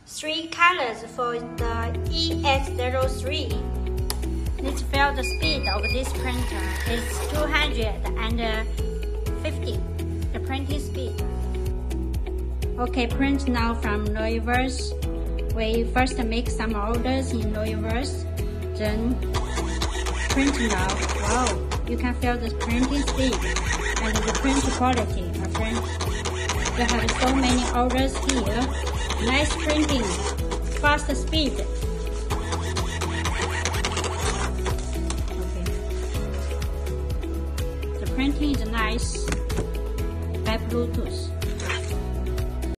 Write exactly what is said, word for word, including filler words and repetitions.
three colors for the E X zero three. Let's feel the speed of this printer. It's two hundred fifty, the printing speed. Okay, print now from reverse. We first make some orders in reverse, then print now. Wow, you can feel the printing speed and the print quality, my friend. You have so many orders here. Nice printing, fast speed. Okay. The printing is nice by Bluetooth.